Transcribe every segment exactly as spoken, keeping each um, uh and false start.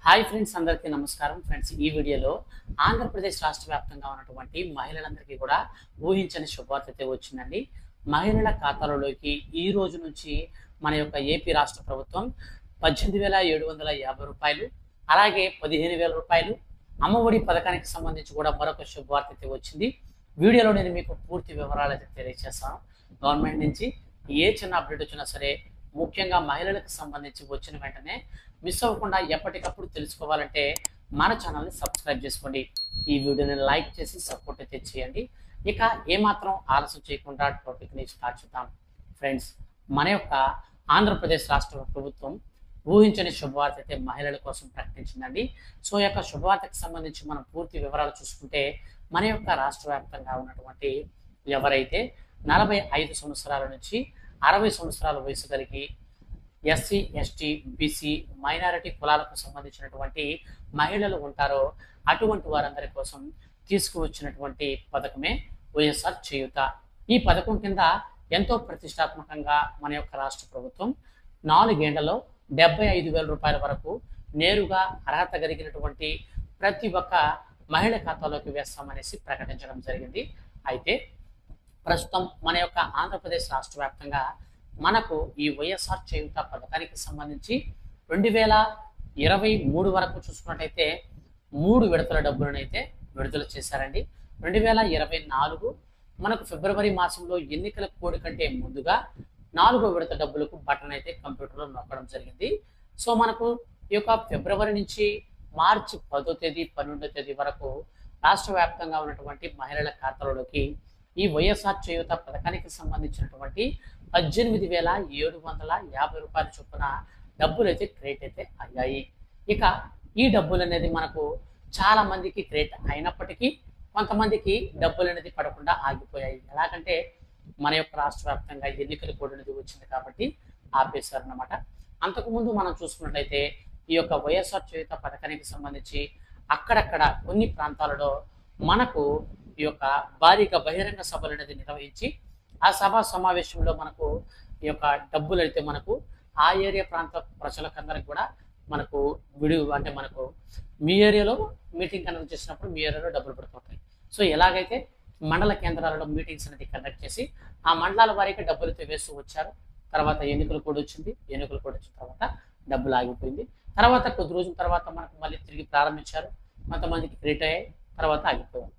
Hi friends, అందరికీ నమస్కారం. Friends, ఈ వీడియోలో ఆంధ్రప్రదేశ్ రాష్ట్ర వ్యాప్తంగా ఉన్నటువంటి మహిళలందరికీ కూడా ఊహించని శుభవార్త అయితే వచ్చిందండి. మహిళల ఖాతాలలోకి ఈ రోజు నుంచి మన యొక్క ఏపీ రాష్ట్ర ప్రభుత్వం పద్దెనిమిది వేల ఏడు వందల యాభై రూపాయలు అలాగే పదిహేను వేల రూపాయలు అమ్మఒడి పథకానికి సంబంధించి కూడా మరొక శుభవార్త అయితే వచ్చింది. వీడియోలో నేను మీకు పూర్తి వివరాలు అయితే తెలియజేస్తాను. గవర్నమెంట్ నుంచి ఏ చిన్న అప్డేట్ వచ్చినా సరే, ముఖ్యంగా మహిళలకు సంబంధించి వచ్చిన వెంటనే మిస్ అవ్వకుండా ఎప్పటికప్పుడు తెలుసుకోవాలంటే మన ఛానల్ని సబ్స్క్రైబ్ చేసుకోండి. ఈ వీడియోని లైక్ చేసి సపోర్ట్ అయితే చేయండి. ఇక ఏమాత్రం ఆలస్యం చేయకుండా టాపిక్ని స్టార్ట్ చేద్దాం. ఫ్రెండ్స్, మన యొక్క ఆంధ్రప్రదేశ్ రాష్ట్ర ప్రభుత్వం ఊహించని శుభవార్త అయితే మహిళల కోసం ప్రకటించిందండి. సో ఈ యొక్క శుభవార్తకు సంబంధించి మనం పూర్తి వివరాలు చూసుకుంటే, మన యొక్క రాష్ట్ర వ్యాప్తంగా ఉన్నటువంటి ఎవరైతే నలభై ఐదు సంవత్సరాల నుంచి అరవై సంవత్సరాల వయసు కలిగి ఎస్సీ, ఎస్టీ, బీసీ, మైనారిటీ కులాలకు సంబంధించినటువంటి మహిళలు ఉంటారో అటువంటి వారందరి కోసం తీసుకువచ్చినటువంటి పథకమే వైఎస్ఆర్ చేయూత. ఈ పథకం కింద ఎంతో ప్రతిష్టాత్మకంగా మన యొక్క రాష్ట్ర ప్రభుత్వం నాలుగేళ్లలో డెబ్బై ఐదు వేల రూపాయల వరకు నేరుగా అర్హత కలిగినటువంటి ప్రతి ఒక్క మహిళ ఖాతాలోకి వేస్తామనేసి ప్రకటించడం జరిగింది. అయితే ప్రస్తుతం మన యొక్క ఆంధ్రప్రదేశ్ రాష్ట్ర వ్యాప్తంగా మనకు ఈ వైఎస్ఆర్ చేయూత పథకానికి సంబంధించి రెండు వేల ఇరవై మూడు వరకు చూసుకున్నట్టయితే మూడు విడతల డబ్బులను అయితే విడుదల చేశారండి. రెండు వేల ఇరవై నాలుగు మనకు ఫిబ్రవరి మాసంలో ఎన్నికల కోడ్ కంటే ముందుగా నాలుగో విడత డబ్బులకు బటన్ అయితే కంప్యూటర్లో నొక్కడం జరిగింది. సో మనకు ఈ యొక్క ఫిబ్రవరి నుంచి మార్చి పదో తేదీ పన్నెండో తేదీ వరకు రాష్ట్ర వ్యాప్తంగా ఉన్నటువంటి మహిళల ఖాతాలలోకి ఈ వైఎస్ఆర్ చేయూత పథకానికి సంబంధించినటువంటి పద్దెనిమిది వేల ఏడు వందల యాభై రూపాయల చొప్పున డబ్బులు అయితే క్రియేట్ అయితే అయ్యాయి. ఇక ఈ డబ్బులు అనేది మనకు చాలా మందికి క్రియేట్ అయినప్పటికీ కొంతమందికి డబ్బులు అనేది పడకుండా ఆగిపోయాయి. ఎలాగంటే మన యొక్క రాష్ట్ర వ్యాప్తంగా ఎన్నికల కోడ్ అనేది వచ్చింది కాబట్టి ఆపేశారు అన్నమాట. అంతకుముందు మనం చూసుకున్నట్లయితే ఈ యొక్క వైఎస్ఆర్ చేయూత పథకానికి సంబంధించి అక్కడక్కడ కొన్ని ప్రాంతాలలో మనకు ఈ యొక్క భారీగా బహిరంగ సభలు అనేది నిర్వహించి ఆ సభా సమావేశంలో మనకు ఈ యొక్క డబ్బులు అయితే మనకు ఆ ఏరియా ప్రాంత ప్రజలకందరికి కూడా మనకు విడి అంటే మనకు మీ ఏరియాలో మీటింగ్ కండక్ట్ చేసినప్పుడు మీ ఏరియాలో డబ్బులు పడుతుంటాయి. సో ఎలాగైతే మండల కేంద్రాలలో మీటింగ్స్ అనేది కండక్ట్ చేసి ఆ మండలాల వారికి డబ్బులు అయితే వేస్తూ వచ్చారు. తర్వాత ఎన్నికలు కూడా వచ్చింది. ఎన్నికలు కూడా వచ్చిన తర్వాత డబ్బులు ఆగిపోయింది. తర్వాత కొద్ది రోజుల తర్వాత మనకు మళ్ళీ తిరిగి ప్రారంభించారు. కొంతమందికి క్రియేట్ అయ్యాయి, తర్వాత ఆగిపోయారు.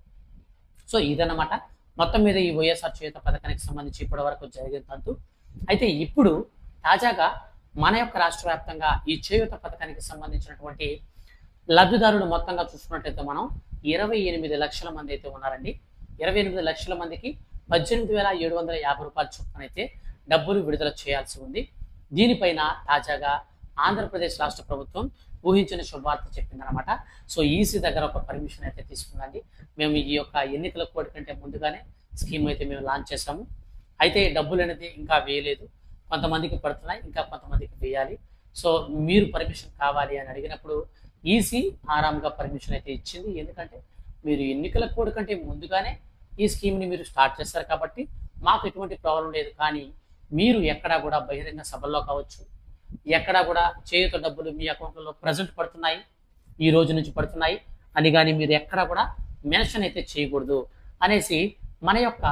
సో ఇదన్నమాట మొత్తం మీద ఈ వైఎస్ఆర్ చేయూత పథకానికి సంబంధించి ఇప్పటి వరకు జరిగిన తంతు. అయితే ఇప్పుడు తాజాగా మన యొక్క రాష్ట్ర వ్యాప్తంగా ఈ చేయూత పథకానికి సంబంధించినటువంటి లబ్ధిదారులు మొత్తంగా చూసుకున్నట్లయితే మనం ఇరవై ఎనిమిది లక్షల మంది అయితే ఉన్నారండి. ఇరవై ఎనిమిది లక్షల మందికి పద్దెనిమిది వేల ఏడు వందల యాభై రూపాయల చొప్పున అయితే డబ్బులు విడుదల చేయాల్సి ఉంది. దీనిపైన తాజాగా ఆంధ్రప్రదేశ్ రాష్ట్ర ప్రభుత్వం ఊహించిన శుభవార్త చెప్పిందనమాట. సో ఈసీ దగ్గర ఒక పర్మిషన్ అయితే తీసుకుందండి. మేము ఈ యొక్క ఎన్నికల కోడ్ కంటే ముందుగానే స్కీమ్ అయితే మేము లాంచ్ చేసాము. అయితే డబ్బులు అనేది ఇంకా వేయలేదు. కొంతమందికి పడుతున్నాయి, ఇంకా కొంతమందికి వేయాలి. సో మీరు పర్మిషన్ కావాలి అని అడిగినప్పుడు ఈసీ ఆరాంగా పర్మిషన్ అయితే ఇచ్చింది. ఎందుకంటే మీరు ఎన్నికల కోడ్ కంటే ముందుగానే ఈ స్కీమ్ని మీరు స్టార్ట్ చేస్తారు కాబట్టి మాకు ఎటువంటి ప్రాబ్లం లేదు. కానీ మీరు ఎక్కడా కూడా బహిరంగ సభల్లో కావచ్చు, ఎక్కడా కూడా చేయూత డబ్బులు మీ అకౌంట్లో ప్రజెంట్ పడుతున్నాయి, ఈ రోజు నుంచి పడుతున్నాయి అని కానీ మీరు ఎక్కడా కూడా మెన్షన్ అయితే చేయకూడదు అనేసి మన యొక్క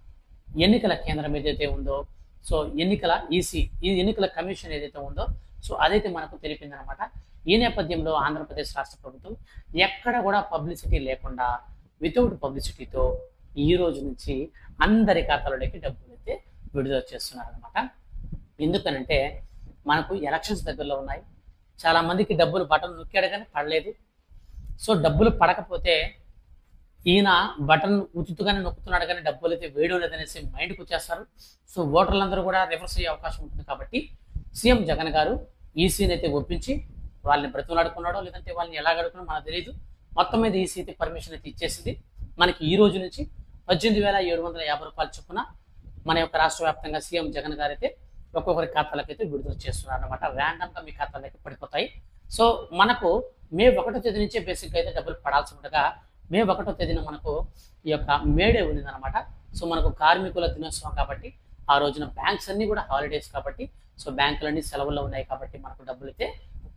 ఎన్నికల కేంద్రం ఏదైతే ఉందో, సో ఎన్నికల ఈసీ ఈ ఎన్నికల కమిషన్ ఏదైతే ఉందో, సో అదైతే మనకు తెలిపిందనమాట. ఈ నేపథ్యంలో ఆంధ్రప్రదేశ్ రాష్ట్ర ప్రభుత్వం ఎక్కడ కూడా పబ్లిసిటీ లేకుండా వితౌట్ పబ్లిసిటీతో ఈ రోజు నుంచి అందరి ఖాతాలోకి డబ్బులు అయితే విడుదల చేస్తున్నారనమాట. ఎందుకనంటే మనకు ఎలక్షన్స్ దగ్గరలో ఉన్నాయి. చాలా మందికి డబ్బులు బటన్ నొక్కాడు కానీ పడలేదు. సో డబ్బులు పడకపోతే ఈయన బటన్ ఉచితంగానే నొక్కుతున్నాడు కానీ డబ్బులు అయితే వేయడం లేదనేసి మైండ్కి వచ్చేస్తారు. సో ఓటర్లందరూ కూడా రివర్స్ అయ్యే అవకాశం ఉంటుంది. కాబట్టి సీఎం జగన్ గారు ఈసీని అయితే ఒప్పించి వాళ్ళని బ్రతిమలాడుకున్నాడో లేదంటే వాళ్ళని ఎలా గడుకున్నాడో మనకు తెలియదు. మొత్తం మీద ఈసీ అయితే పర్మిషన్ అయితే ఇచ్చేసింది. మనకి ఈ రోజు నుంచి పద్దెనిమిది వేల ఏడు వందల యాభై రూపాయల చొప్పున మన యొక్క రాష్ట్ర వ్యాప్తంగా సీఎం జగన్ గారు అయితే ఒక్కొక్కరి ఖాతాలకు అయితే విడుదల చేస్తున్నారు అనమాట. ర్యాండమ్గా మీ ఖాతాలకి పడిపోతాయి. సో మనకు మే ఒకటో తేదీ నుంచే బేసిక్గా అయితే డబ్బులు పడాల్సి ఉండగా మే ఒకటో తేదీన మనకు ఈ యొక్క మేడే ఉందన్నమాట. సో మనకు కార్మికుల దినోత్సవం కాబట్టి ఆ రోజున బ్యాంక్స్ అన్నీ కూడా హాలిడేస్ కాబట్టి, సో బ్యాంకులన్నీ సెలవుల్లో ఉన్నాయి కాబట్టి మనకు డబ్బులు అయితే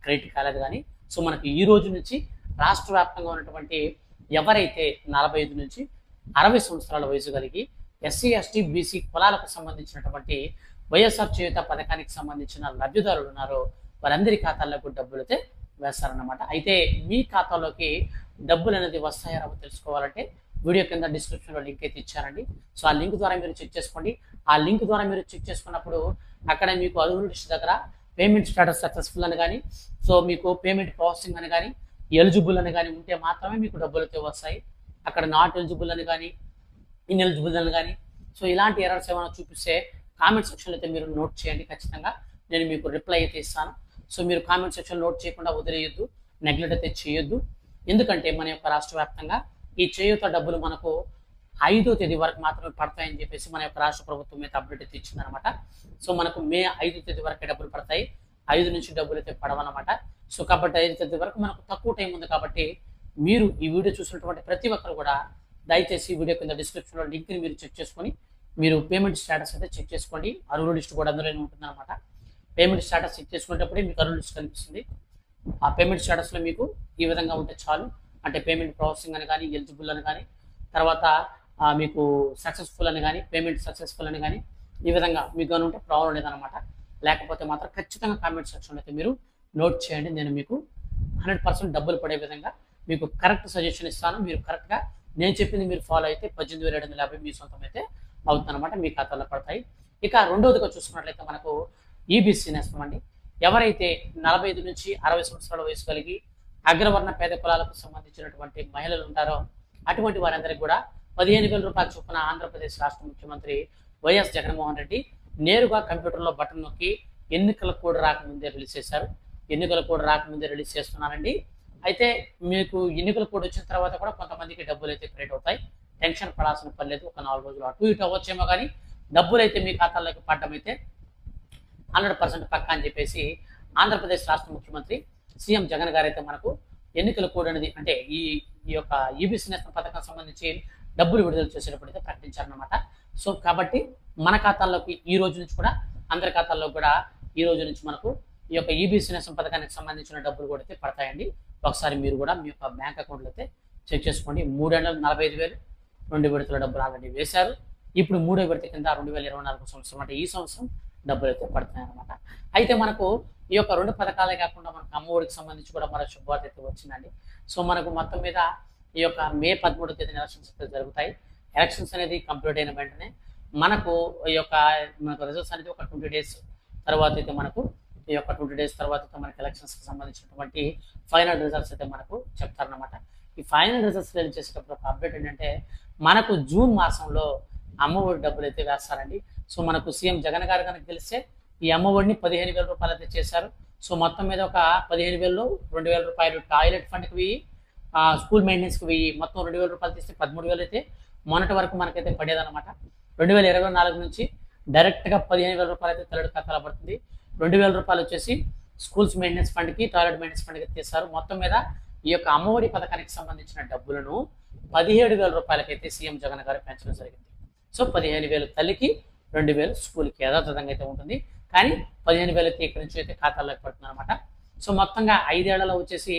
క్రెడిట్ కాలేదు కానీ సో మనకు ఈ రోజు నుంచి రాష్ట్ర వ్యాప్తంగా ఉన్నటువంటి ఎవరైతే నలభై ఐదు నుంచి అరవై సంవత్సరాల వయసు కలిగి ఎస్సీ ఎస్టీ బీసీ కులాలకు సంబంధించినటువంటి వైఎస్ఆర్ చేయూత పథకానికి సంబంధించిన లబ్ధిదారులు ఉన్నారో వారందరి ఖాతాల్లోకి డబ్బులు అయితే వేస్తారన్నమాట. అయితే మీ ఖాతాలోకి డబ్బులు అనేది వస్తాయో రావో తెలుసుకోవాలంటే వీడియో కింద డిస్క్రిప్షన్లో లింక్ అయితే ఇచ్చారండి. సో ఆ లింక్ ద్వారా మీరు చెక్ చేసుకోండి. ఆ లింక్ ద్వారా మీరు చెక్ చేసుకున్నప్పుడు అక్కడ మీకు అర్హుల లిస్ట్ దగ్గర పేమెంట్ స్టేటస్ సక్సెస్ఫుల్ అని కానీ సో మీకు పేమెంట్ ప్రాసెసింగ్ అని కానీ ఎలిజిబుల్ అని కానీ ఉంటే మాత్రమే మీకు డబ్బులు అయితే వస్తాయి. అక్కడ నాట్ ఎలిజిబుల్ అని కానీ ఇన్ఎలిజిబుల్ అని కానీ సో ఇలాంటి ఎర్రర్స్ ఏమైనా చూపిస్తే కామెంట్ సెక్షన్లో అయితే మీరు నోట్ చేయండి. ఖచ్చితంగా నేను మీకు రిప్లై అయితే ఇస్తాను. సో మీరు కామెంట్ సెక్షన్ నోట్ చేయకుండా వదిలేయొద్దు, నెగ్లెక్ట్ అయితే చేయొద్దు. ఎందుకంటే మన యొక్క రాష్ట్ర వ్యాప్తంగా ఈ చేయూత డబ్బులు మనకు ఐదో తేదీ వరకు మాత్రమే పడతాయని చెప్పేసి మన యొక్క రాష్ట్ర ప్రభుత్వం అయితే అప్డేట్ అయితే ఇచ్చిందనమాట. సో మనకు మే ఐదో తేదీ వరకే డబ్బులు పడతాయి, ఐదు నుంచి డబ్బులు అయితే పడవన్నమాట. సో కాబట్టి ఐదు తేదీ వరకు మనకు తక్కువ టైం ఉంది కాబట్టి మీరు ఈ వీడియో చూసినటువంటి ప్రతి ఒక్కరు కూడా దయచేసి వీడియో కింద డిస్క్రిప్షన్లో లింక్ని మీరు చెక్ చేసుకొని మీరు పేమెంట్ స్టేటస్ అయితే చెక్ చేసుకోండి. అర్హుల లిస్ట్ కూడా అందులోనే ఉంటుందన్నమాట. పేమెంట్ స్టేటస్ చెక్ చేసుకునేటప్పుడే మీకు అర్హుల లిస్ట్ కనిపిస్తుంది. ఆ పేమెంట్ స్టేటస్లో మీకు ఈ విధంగా ఉంటే చాలు. అంటే పేమెంట్ ప్రాసెసింగ్ అని కానీ ఎలిజిబుల్ అని కానీ తర్వాత మీకు సక్సెస్ఫుల్ అని కానీ పేమెంట్ సక్సెస్ఫుల్ అని కానీ ఈ విధంగా మీకు అని ఉంటే ప్రాబ్లం లేదనమాట. లేకపోతే మాత్రం ఖచ్చితంగా కామెంట్ సెక్షన్లో అయితే మీరు నోట్ చేయండి. నేను మీకు హండ్రెడ్ పర్సెంట్ డబ్బులు పడే విధంగా మీకు కరెక్ట్ సజెషన్ ఇస్తాను. మీరు కరెక్ట్గా నేను చెప్పింది మీరు ఫాలో అయితే పద్దెనిమిది వేల ఏడు వందల యాభై మీ సొంతం అయితే అవుతుందన్నమాట, మీ ఖాతాలో పడతాయి. ఇక రెండవదిగా చూసుకున్నట్లయితే మనకు ఈబీసీ నేస్తం అండి. ఎవరైతే నలభై ఐదు నుంచి అరవై సంవత్సరాల వయసు కలిగి అగ్రవర్ణ పేద కులాలకు సంబంధించినటువంటి మహిళలు ఉంటారో అటువంటి వారందరికీ కూడా పదిహేను వేల రూపాయల చొప్పున ఆంధ్రప్రదేశ్ రాష్ట్ర ముఖ్యమంత్రి వైఎస్ జగన్మోహన్ రెడ్డి నేరుగా కంప్యూటర్లో బటన్ నొక్కి ఎన్నికల కోడ్ రాకముందే రిలీజ్ చేశారు. ఎన్నికల కోడ్ రాకముందే రిలీజ్ చేస్తున్నారండి. అయితే మీకు ఎన్నికల కోడ్ వచ్చిన తర్వాత కూడా కొంతమందికి డబ్బులు అయితే క్రియేట్ అవుతాయి. టెన్షన్ పడాల్సిన పని లేదు. ఒక నాలుగు రోజులు అటు ఇటు అవ్వచ్చేమో కానీ డబ్బులు అయితే మీ ఖాతాల్లోకి పడడం అయితే హండ్రెడ్ పర్సెంట్ పక్కా అని చెప్పేసి ఆంధ్రప్రదేశ్ రాష్ట్ర ముఖ్యమంత్రి సీఎం జగన్ గారు అయితే మనకు ఎన్నికల కోడ్ అనేది అంటే ఈ ఈ యొక్క ఈబీసీ నేస్తం పథకానికి సంబంధించి డబ్బులు విడుదల చేసేటప్పుడు అయితే ప్రకటించారనమాట. సో కాబట్టి మన ఖాతాల్లోకి ఈ రోజు నుంచి కూడా అందరి ఖాతాల్లో కూడా ఈ రోజు నుంచి మనకు ఈ యొక్క ఈబీసీ నేస్తం పథకానికి సంబంధించిన డబ్బులు కూడా అయితే పడతాయండి. ఒకసారి మీరు కూడా మీ యొక్క బ్యాంక్ అకౌంట్లో అయితే చెక్ చేసుకోండి. మూడేళ్ళ నలభై ఐదు వేలు రెండు విడతల డబ్బులు ఆల్రెడీ వేశారు. ఇప్పుడు మూడో విడత కింద రెండు వేల ఇరవై నాలుగు సంవత్సరం అంటే ఈ సంవత్సరం డబ్బులు అయితే పడుతున్నాయి అనమాట. అయితే మనకు ఈ యొక్క రెండు పథకాలే కాకుండా మనకు అమ్మఒడికి సంబంధించి కూడా మరో శుభవార్త అయితే వచ్చిందండి. సో మనకు మొత్తం మీద ఈ యొక్క మే పదమూడో తేదీన ఎలక్షన్స్ అయితే జరుగుతాయి. ఎలక్షన్స్ అనేది కంప్లీట్ అయిన వెంటనే మనకు ఈ యొక్క మనకు రిజల్ట్స్ అనేది ఒక ట్వంటీ డేస్ తర్వాత అయితే మనకు ఈ యొక్క ట్వంటీ డేస్ తర్వాత అయితే మనకి ఎలక్షన్స్కి సంబంధించినటువంటి ఫైనల్ రిజల్ట్స్ అయితే మనకు చెప్తారనమాట. ఈ ఫైనల్ రిజల్ట్స్ రిలీజ్ చేసేటప్పుడు ఒక అప్డేట్ ఏంటంటే మనకు జూన్ మాసంలో అమ్మఒడి డబ్బులు అయితే వేస్తారండి. సో మనకు సీఎం జగన్ గారు కనుక తెలిస్తే ఈ అమ్మఒడిని పదిహేను వేల రూపాయలు అయితే చేశారు. సో మొత్తం మీద ఒక పదిహేను వేలలో రెండు వేల రూపాయలు టాయిలెట్ ఫండ్కి వెయ్యి, స్కూల్ మెయింటెనెన్స్కి వెయ్యి, మొత్తం రెండు వేల రూపాయలు తీస్తే పదమూడు వేలు అయితే మొన్నటి వరకు మనకైతే పడేదన్నమాట. రెండు వేల ఇరవై నాలుగు నుంచి డైరెక్ట్గా పదిహేను వేల రూపాయలు అయితే తల్లుడి ఖాతాలో పడుతుంది. రెండు వేల రూపాయలు వచ్చేసి స్కూల్స్ మెయింటెనెన్స్ ఫండ్కి టాయిలెట్ మెయింటెనెన్స్ ఫండ్కి తీస్తారు. మొత్తం మీద ఈ యొక్క అమ్మఒడి పథకానికి సంబంధించిన డబ్బులను పదిహేడు వేల రూపాయలకైతే సీఎం జగన్ గారు పెంచడం జరిగింది. సో పదిహేను వేలు తల్లికి, రెండు వేలు స్కూల్కి యథాతథంగా అయితే ఉంటుంది. కానీ పదిహేను వేలు అయితే ఇక్కడి నుంచి అయితే ఖాతాల్లోకి పడుతుంది అనమాట. సో మొత్తంగా ఐదేళ్లలో వచ్చేసి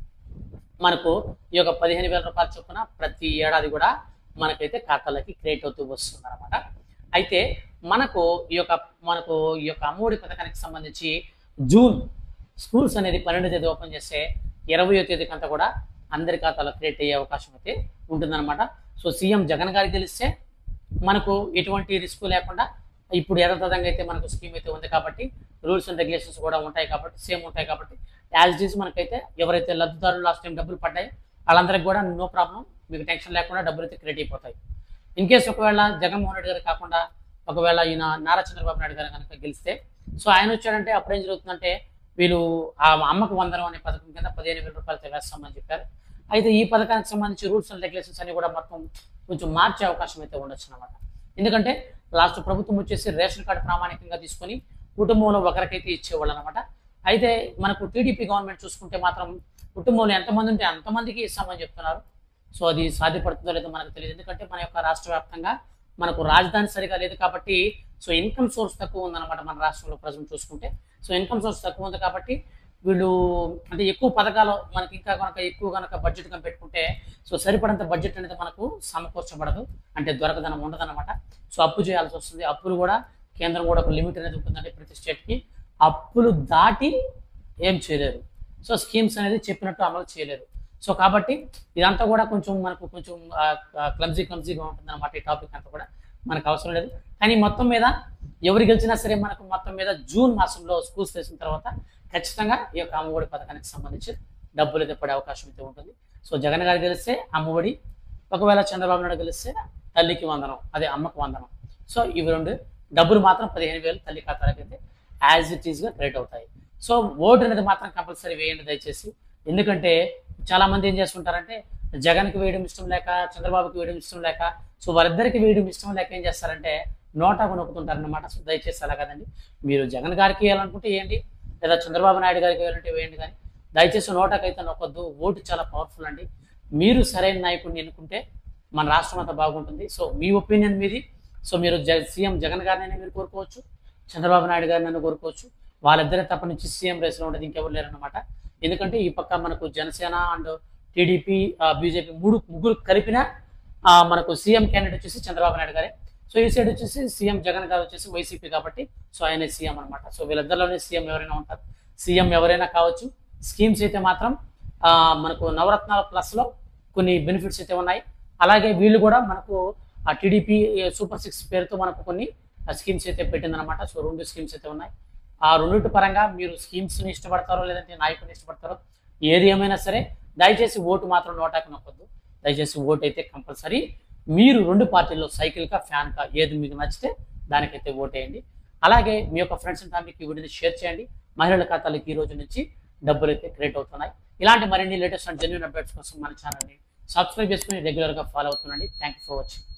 మనకు ఈ యొక్క పదిహేను వేల రూపాయల చొప్పున ప్రతి ఏడాది కూడా మనకైతే ఖాతాలోకి క్రియేట్ అవుతూ వస్తుంది అనమాట. అయితే మనకు ఈ యొక్క మనకు ఈ యొక్క అమ్మఒడి పథకానికి సంబంధించి జూన్ స్కూల్స్ అనేది పన్నెండు తేదీ ఓపెన్ చేస్తే ఇరవయో తేదీకి అంతా కూడా అందరి ఖాతాలో క్రియేట్ అయ్యే అవకాశం అయితే ఉంటుందన్నమాట. సో సీఎం జగన్ గారికి తెలిస్తే మనకు ఎటువంటి రిస్క్ లేకుండా ఇప్పుడు యథాతథంగా అయితే మనకు స్కీమ్ అయితే ఉంది కాబట్టి రూల్స్ అండ్ రెగ్యులేషన్స్ కూడా ఉంటాయి కాబట్టి సేమ్ ఉంటాయి కాబట్టి యాజ్ డీస్ మనకైతే ఎవరైతే లబ్ధిదారులు లాస్ట్ టైం డబ్బులు పడ్డాయి వాళ్ళందరికీ కూడా నో ప్రాబ్లం, మీకు టెన్షన్ లేకుండా డబ్బులు అయితే క్రియేట్ అయిపోతాయి. ఇన్ కేసు ఒకవేళ జగన్మోహన్ రెడ్డి గారు కాకుండా ఒకవేళ ఈయన నారా చంద్రబాబు నాయుడు గారు కనుక గెలిస్తే సో ఆయన వచ్చాడంటే అప్పుడు ఏం జరుగుతుందంటే వీళ్ళు ఆ అమ్మకు వందనం అనే పథకం కింద పదిహేను వేల రూపాయలతో వేస్తామని చెప్పారు. అయితే ఈ పథకానికి సంబంధించి రూల్స్ అండ్ రెగ్యులేషన్స్ అన్ని కూడా మొత్తం కొంచెం మార్చే అవకాశం అయితే ఉండొచ్చు అనమాట. ఎందుకంటే లాస్ట్ ప్రభుత్వం వచ్చేసి రేషన్ కార్డు ప్రామాణికంగా తీసుకొని కుటుంబంలో ఒకరికైతే ఇచ్చేవాళ్ళు అనమాట. అయితే మనకు టీడీపీ గవర్నమెంట్ చూసుకుంటే మాత్రం కుటుంబంలో ఎంతమంది ఉంటే అంతమందికి ఇస్తామని చెప్తున్నారు. సో అది సాధ్యపడుతుందో లేదో మనకు తెలియదు. ఎందుకంటే మన యొక్క రాష్ట్ర వ్యాప్తంగా మనకు రాజధాని సరిగా లేదు కాబట్టి సో ఇన్కమ్ సోర్స్ తక్కువ ఉందన్నమాట మన రాష్ట్రంలో ప్రజలు చూసుకుంటే. సో ఇన్కమ్ సోర్స్ తక్కువ ఉంది కాబట్టి వీళ్ళు అంటే ఎక్కువ పథకాలు మనకి ఇంకా కనుక ఎక్కువ కనుక బడ్జెట్ కనుక పెట్టుకుంటే సో సరిపడంత బడ్జెట్ అనేది మనకు సమకూర్చబడదు, అంటే దొరకదనం ఉండదన్నమాట. సో అప్పు చేయాల్సి వస్తుంది. అప్పులు కూడా కేంద్రం కూడా ఒక లిమిట్ అనేది ఉంటుందండి ప్రతి స్టేట్కి. అప్పులు దాటి ఏం చేయలేరు. సో స్కీమ్స్ అనేది చెప్పినట్టు అమలు చేయలేరు. సో కాబట్టి ఇదంతా కూడా కొంచెం మనకు కొంచెం క్లమ్జీ క్లమ్జీగా ఉంటుంది అనమాట. ఈ టాపిక్ అంతా కూడా మనకు అవసరం లేదు. కానీ మొత్తం మీద ఎవరు గెలిచినా సరే మనకు మొత్తం మీద జూన్ మాసంలో స్కూల్స్ తెసిన తర్వాత ఖచ్చితంగా ఈ యొక్క అమ్మఒడి పథకానికి సంబంధించి డబ్బులు అయితే పడే అవకాశం అయితే ఉంటుంది. సో జగన్ గారు గెలిస్తే అమ్మఒడి, ఒకవేళ చంద్రబాబు నాయుడు గెలిస్తే తల్లికి వందనం, అదే అమ్మకు వందనం. సో ఇవి రెండు డబ్బులు మాత్రం పదిహేను వేలు తల్లి ఖాతాలకు అయితే యాజ్ ఇట్ ఈస్గా క్రెడిట్ అవుతాయి. సో ఓటు అనేది మాత్రం కంపల్సరీ వేయండి దయచేసి. ఎందుకంటే చాలా మంది ఏం చేస్తుంటారంటే జగన్కి వేయడం ఇష్టం లేక, చంద్రబాబుకి వేయడం ఇష్టం లేక, సో వారిద్దరికి వేయడం ఇష్టం లేక ఏం చేస్తారంటే నోటాకు నొక్కుతుంటారనమాట. సో దయచేసి అలా కదండి. మీరు జగన్ గారికి వేయాలనుకుంటే వేయండి, లేదా చంద్రబాబు నాయుడు గారికి వేయాలంటే వేయండి, కానీ దయచేసి నోటాకు అయితే నొక్కొద్దు. ఓటు చాలా పవర్ఫుల్ అండి. మీరు సరైన నాయకుడిని ఎన్నుకుంటే మన రాష్ట్రం అంతా బాగుంటుంది. సో మీ ఒపీనియన్ మీది. సో మీరు జ సీఎం జగన్ గారిని మీరు కోరుకోవచ్చు, చంద్రబాబు నాయుడు గారిని కోరుకోవచ్చు. వాళ్ళిద్దరే తప్ప నుంచి సీఎం రేస్లో ఉండదు ఇంకెవరు లేరన్నమాట. ఎందుకంటే ఈ పక్క మనకు జనసేన అండ్ టీడీపీ, బీజేపీ మూడు ముగ్గురు కలిపిన మనకు సీఎం క్యాండిడేట్ వచ్చేసి చంద్రబాబు నాయుడు గారే. సో ఈ సైడ్ వచ్చేసి సీఎం జగన్ గారు వచ్చేసి వైసీపీ కాబట్టి సో ఆయన సీఎం అనమాట. సో వీళ్ళిద్దరిలోనే సీఎం ఎవరైనా ఉంటారు, సీఎం ఎవరైనా కావచ్చు. స్కీమ్స్ అయితే మాత్రం మనకు నవరత్నాల ప్లస్లో కొన్ని బెనిఫిట్స్ అయితే ఉన్నాయి. అలాగే వీళ్ళు కూడా మనకు ఆ టీడీపీ సూపర్ సిక్స్ పేరుతో మనకు కొన్ని స్కీమ్స్ అయితే పెట్టిందనమాట. సో రెండు స్కీమ్స్ అయితే ఉన్నాయి. ఆ రెండింటి పరంగా మీరు స్కీమ్స్ని ఇష్టపడతారో లేదంటే నాయకుని ఇష్టపడతారో ఏది ఏమైనా సరే దయచేసి ఓటు మాత్రం నోటాకు నొక్కొద్దు. దయచేసి ఓటు అయితే కంపల్సరీ మీరు రెండు పార్టీల్లో సైకిల్కా ఫ్యాన్కా ఏది మీకు నచ్చితే దానికైతే ఓటేయండి. అలాగే మీ యొక్క ఫ్రెండ్స్ అండ్ ఫ్యామిలీకి ఈ వీడియోని షేర్ చేయండి. మహిళల ఖాతాలకు ఈ రోజు నుంచి డబ్బులు అయితే క్రియేట్ అవుతున్నాయి. ఇలాంటి మరిన్ని లేటెస్ట్ అండ్ జెన్యూన్ అప్డేట్స్ కోసం మన ఛానల్ని సబ్స్క్రైబ్ చేసుకుని రెగ్యులర్గా ఫాలో అవుతుండండి. Thank you for watching.